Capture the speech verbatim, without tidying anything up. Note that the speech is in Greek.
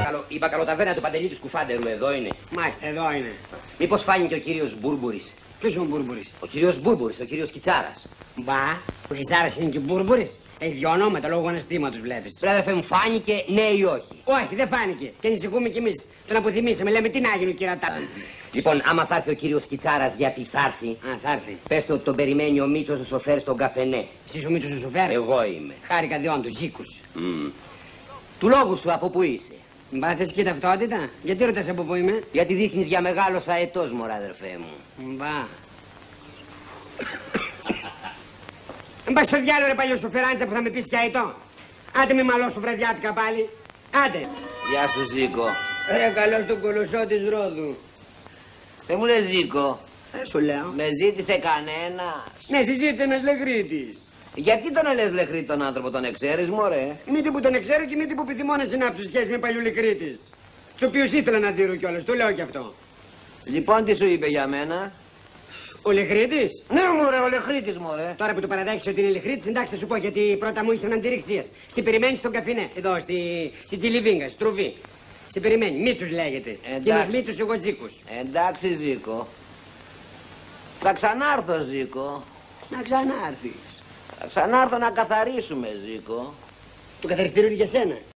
μπακαλο... η μπακαλοταβέρνα του Παντελή του Σκουφάντερου εδώ είναι. Μάλιστα, εδώ είναι. Μήπως φάνηκε ο κύριος Μπούρμπουρης? Ποιος είναι ο Μπούρμπουρης? Ο κύριος Μπούρμπουρης, ο κύριος Κιτσάρας. Μπα, ο Κιτσάρας είναι και Μπούρμπουρης. Έχει δυο ονόματα λόγω αναστήματος, βλέπεις. Ρε αδερφέ μου, φάνηκε ναι ή όχι? Όχι, δεν φάνηκε. Και ανησυχούμε κι εμείς. Τον αποθυμήσαμε, λέμε τι να γίνει ο κυρατά. Λοιπόν, άμα θα έρθει ο κύριος Κιτσάρας, γιατί θα έρθει. Α, θα έρθει. Πες του ότι τον περιμένει ο Μίτσος ο σοφέρ στον καφενέ. Εσύ ο Μίτσος ο σοφέρ? Εγώ είμαι. Χάρηκα διόντως, Ζήκους. Mm. Του λόγου σου, από πού είσαι? Μπα, θες και ταυτότητα? Γιατί ρωτάς από πού είμαι? Γιατί δείχνεις για μεγάλος αετός, μωρά αδερφέ μου. Μπα. Μπα στο διάλογο ρε παλιό σοφεράντσα που θα με πεις και αετό. Άντε μη μαλώσου βραδιάτικα πάλι. Άντε. Γεια σου Ζήκο. Ρε καλώς τον κολοσσό της Ρόδου. Δεν μου λες Ζήκο. Ε, σου λέω. Με ζήτησε κανένας? Ναι, συζήτησε ένας λεγρίτης. Γιατί τον λες λεχρή τον άνθρωπο, τον εξαίρεις μωρέ? Μήτε που τον ξέρω και μήτε που επιθυμώ να συνάψω σχέση με παλιού λεκρίτης. Τους οποίους ήθελα να δίνω κιόλας, το λέω κι αυτό. Λοιπόν τι σου είπε για μένα? Ο Λεχρίτης. Ναι μωρέ, ο Λεχρίτης μωρέ. Τώρα που το παραδέχεις ότι είναι Λεχρίτης, εντάξει θα σου πω γιατί πρώτα μου ήσαν αντιρρηξίας. Σε περιμένει στον καφινέ, εδώ στη, στη Τζιλιβίγκα, στη Τρουβή. Σε περιμένει, Μίτσος λέγεται. Εκείνος Μίτσος, εγώ Ζήκος. Εντάξει Ζήκο. Θα ξανάρθω Ζήκο. Να ξανάρθεις. Θα ξανάρθω να καθαρίσουμε Ζήκο. Το καθαριστήριο είναι για σένα.